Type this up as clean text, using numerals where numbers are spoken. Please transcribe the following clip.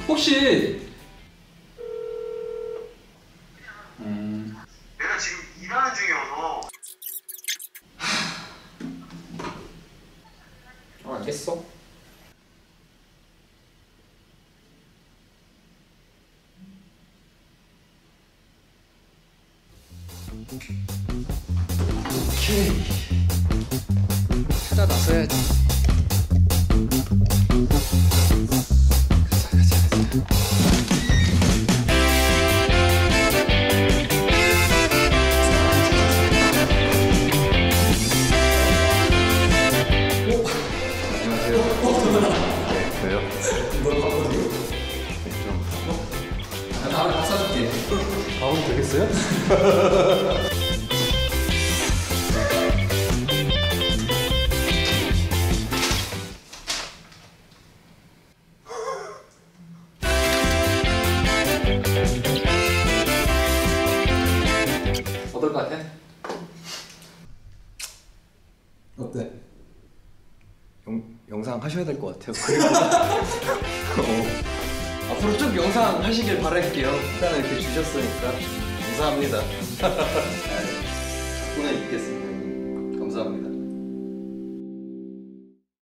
혹시 내가 지금 일하는 중이어서. 알겠어. 오케이. 찾아 나서야지. 왜요? 뭘 봤거든요? 다음에 밥 사줄게. 가면 되겠어요? 어떨 것 같아? 어때? 영상 하셔야 될 것 같아요. 그리고 앞으로 쭉 영상 하시길 바랄게요. 일단은 이렇게 주셨으니까 감사합니다. 덕분에 있겠습니다.